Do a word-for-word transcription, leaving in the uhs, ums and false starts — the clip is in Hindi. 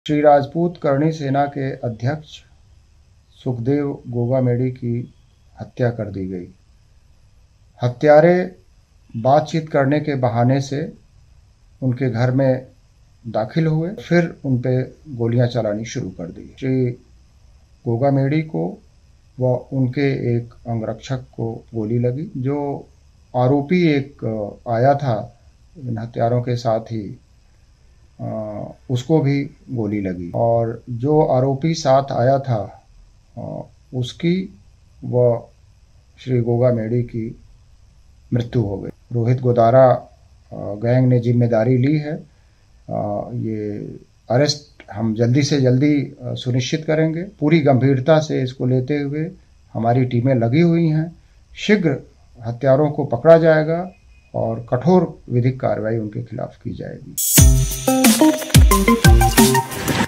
श्री राजपूत करणी सेना के अध्यक्ष सुखदेव गोगामेडी की हत्या कर दी गई। हत्यारे बातचीत करने के बहाने से उनके घर में दाखिल हुए, फिर उन पे गोलियां चलानी शुरू कर दी। श्री गोगामेडी को व उनके एक अंगरक्षक को गोली लगी। जो आरोपी एक आया था इन हत्यारों के साथ ही, उसको भी गोली लगी और जो आरोपी साथ आया था उसकी व श्री गोगामेडी की मृत्यु हो गई। रोहित गोदारा गैंग ने जिम्मेदारी ली है। ये अरेस्ट हम जल्दी से जल्दी सुनिश्चित करेंगे। पूरी गंभीरता से इसको लेते हुए हमारी टीमें लगी हुई हैं। शीघ्र हत्यारों को पकड़ा जाएगा और कठोर विधिक कार्रवाई उनके खिलाफ की जाएगी।